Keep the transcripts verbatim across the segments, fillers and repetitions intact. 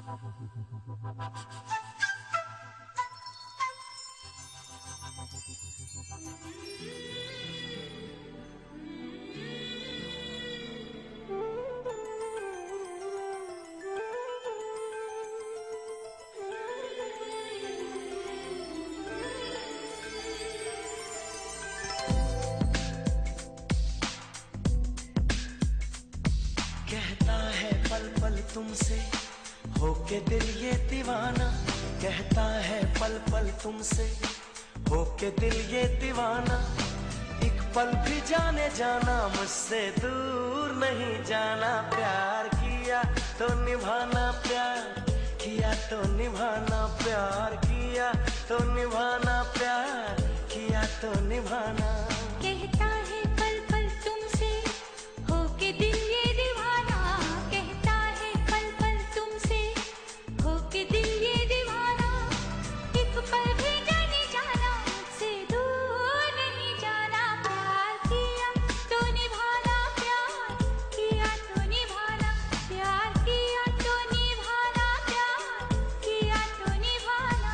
कहता है पल पल तुमसे होके दिल ये दीवाना, कहता है पल पल तुमसे होके दिल ये दीवाना। एक पल भी जाने जाना मुझसे दूर नहीं जाना, प्यार किया तो निभाना, प्यार किया तो निभाना, प्यार किया तो निभाना, प्यार किया तो निभाना। कहता है पल पल तुमसे होके दिल ये दीवाना, कहता है पल पल तुमसे होके दिल ये दीवाना। एक पल भी जाने जाना मुझसे दूर नहीं जाना, प्यार किया तो निभाना, प्यार किया तो निभाना, प्यार किया तो निभाना, प्यार किया तो निभाना।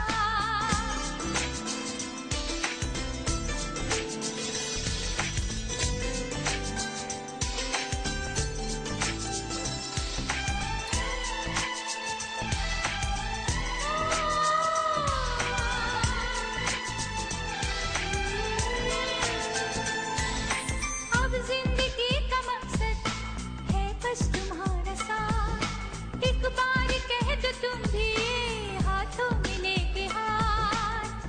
अब जिंदगी का मकसद है बस तुम्हारा साथ, एक बार कह दो तुम भी हाथों में लेके हाथ।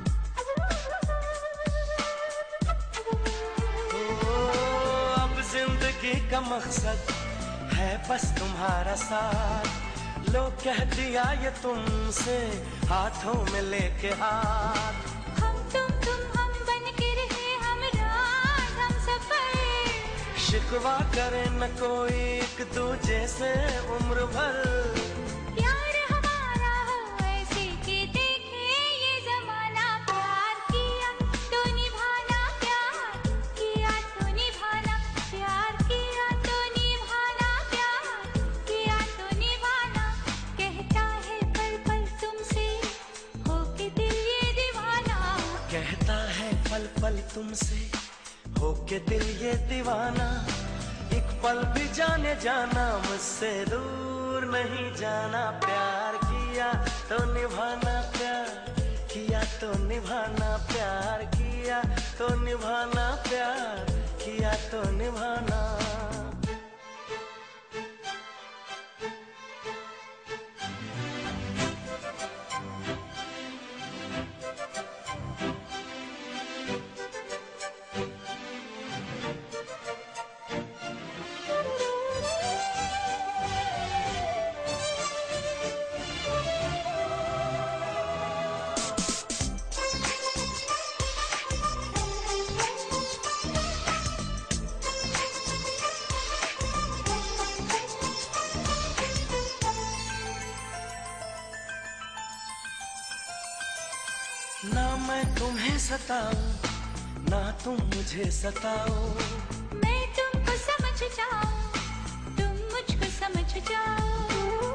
ओ, अब जिंदगी का मकसद है बस तुम्हारा साथ, लो कह दिया ये तुमसे हाथों में लेके हाथ। हम तुम तुम हम बन के रहे हम रात हम सफर, शिकवा करे न कोई एक दूजे से उम्र भर, प्यार हमारा हो ऐसे कि देखे ये जमाना। प्यार किया तो निभाना, प्यार किया तो निभाना, प्यार किया तो निभाना, प्यार किया तो निभाना। कहता है पल पल तुमसे होके दिल ये दीवाना, कहता है पल पल तुमसे होके दिल ये दीवाना। एक पल भी जाने जाना मुझसे दूर नहीं जाना, प्यार किया तो निभाना, प्यार किया तो निभाना, प्यार किया तो निभाना, प्यार किया तो निभाना। ना मैं तुम्हें सताऊं ना तुम मुझे सताओ, मैं तुमको समझ जाऊं तुम मुझको समझ जाओ।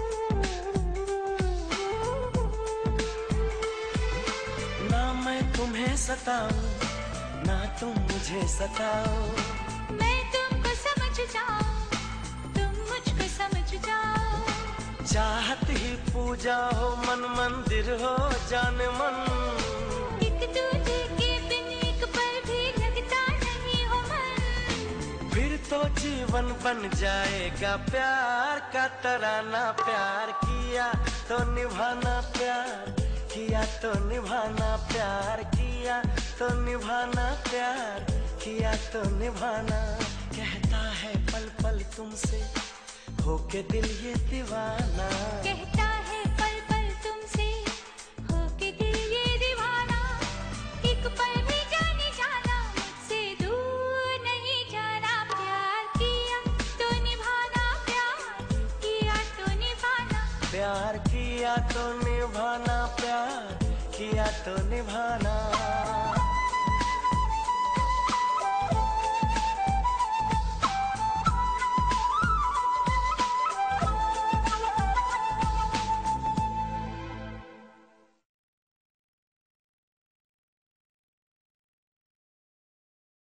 ना मैं तुम्हें सताऊं ना तुम मुझे सताओ, मैं तुमको समझ जाऊं तुम मुझको समझ जाओ। चाहत ही पूजा हो मन मंदिर हो जान मन, एक दूजे के बिन एक पल भी लगता नहीं हो मन, फिर तो जीवन बन जाएगा प्यार का तराना। प्यार किया तो निभाना, प्यार किया तो निभाना, प्यार किया तो निभाना, प्यार किया तो निभाना। कहता है पल पल तुमसे होके दिल ये दीवाना, कहता है पल पल तुमसे होके दिल ये दीवाना। एक पल भी जाने जाना मुझसे दूर नहीं जाना, प्यार किया तो निभाना, प्यार किया तो निभाना, प्यार किया तो निभाना, प्यार किया तो निभाना।